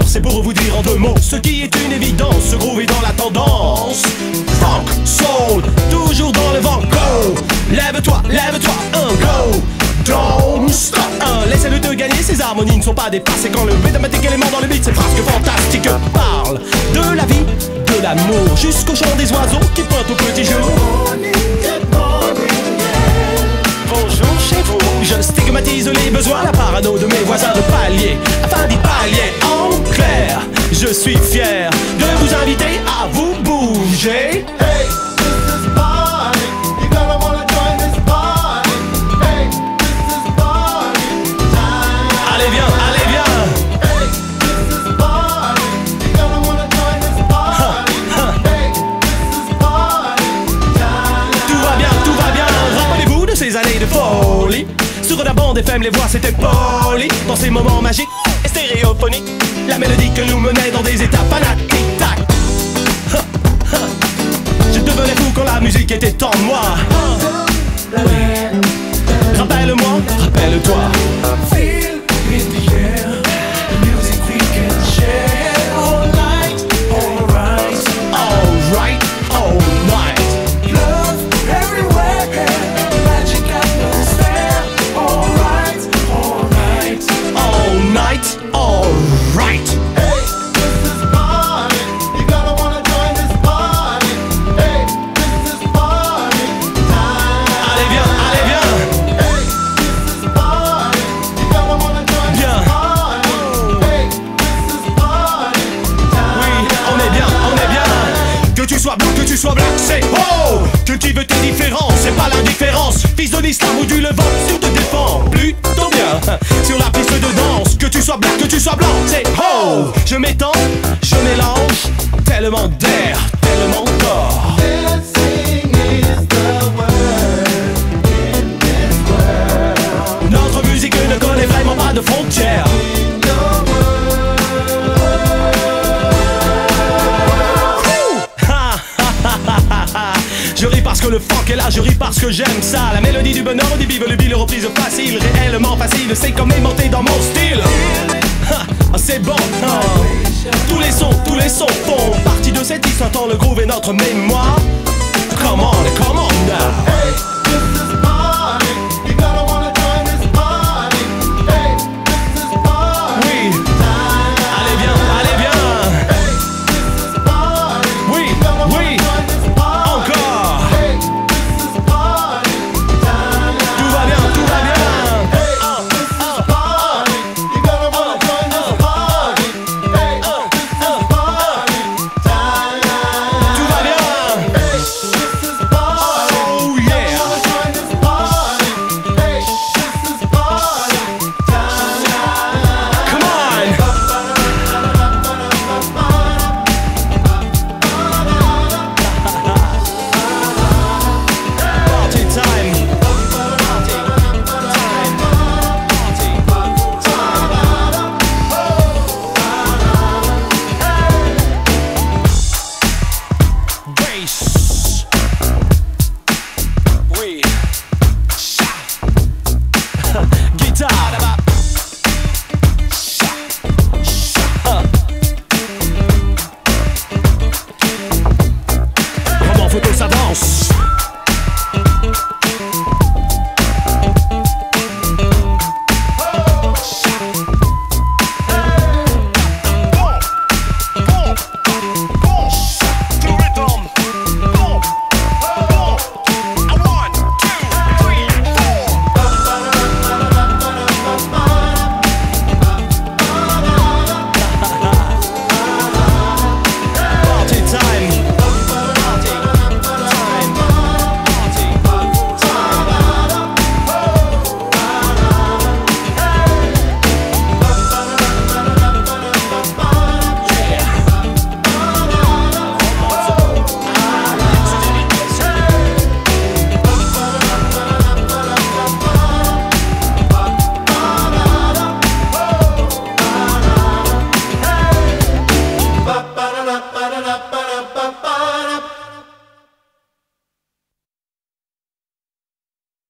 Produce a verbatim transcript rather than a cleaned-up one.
c'est pour vous dire en deux mots ce qui est une évidence. Ce groove est dans la tendance. Funk, soul, toujours dans le vent. Go, lève-toi, lève-toi, un go. Don't stop. Un, laissez-le te gagner, ces harmonies ne sont pas dépassées. Quand le mathématique élément dans le beat, c'est presque fantastique. Parle de la vie, de l'amour, jusqu'au chant des oiseaux qui pointent au petit jour. Bonjour chez vous. Je stigmatise les besoins, la parano de mes voisins de palier, afin d'y pallier. En clair, je suis fier de vous inviter à vous bouger. Hey, this is party. You're gonna wanna join this party. Hey, this is party time. Allez viens, allez viens. Hey, this is party. You're gonna wanna join this party. Hey, this is party time. Tout va bien, tout va bien. Rappelez-vous de ces années de folie. Sur la bande F M, les voix c'était poli. Dans ces moments magiques et stéréophoniques, la mélodie que nous menait dans des états fanatiques. Tic-tac. Je devenais fou quand la musique était en moi. Oui. Rappelle-moi, rappelle-toi. Feel in the air, the music we can share. All night, alright, Alright, all night. love everywhere, magic atmosphere. Alright, alright, All night, alright. Hey, this is party. You're gonna wanna join this party. Hey, this is party time. Allez viens, allez viens. Hey, this is party. You're gonna wanna join Bien. this party. Hey, this is party time. Oui, on est bien, on est bien. Que tu sois bleu, que tu sois black, c'est oh. Que tu veux tes différences, c'est pas l'indifférence. Fils de l'islam ou du levant, tu te défends plutôt bien sur la piste de danse. Que tu sois black, que tu sois blanc, c'est oh. Je m'étends, je mélange, tellement d'air, tellement corps. Dancing is the word in this world. Notre musique ne connaît vraiment pas de frontières. In your Ha, ha, ha, ha, ha, ha. Je ris parce que le funk est là, je ris parce que j'aime ça. La mélodie du bonheur, dit vive le bill, reprise facile, réellement facile, c'est comme aimanté dans mon style. Ha, ah, c'est bon, hein. Tous les sons, tous les sons font partie de cette histoire, tant le groove est notre mémoire. Come on, come on now. Hey,